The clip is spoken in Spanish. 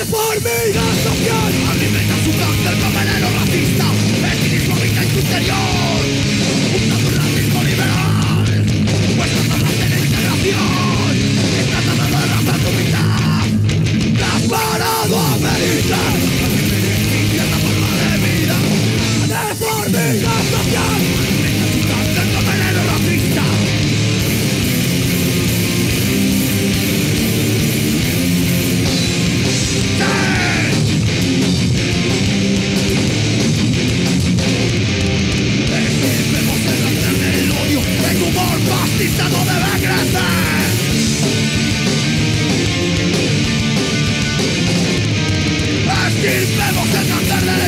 deformidad social alimenta su cáncer con veneno racista. El cinismo habita en su interior. Un racismo liberal, pues tratadas de la integración. Está tratando de arrastrar tu vida. La has parado a meditar En cierta forma de vida. deformidad social Alimenta su cáncer con veneno racista. Estirpemos el cáncer del odio. El humor fascista no debe crecer. Estirpemos el cáncer del